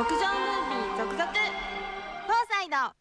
牧場ムービー続々。フォーサイド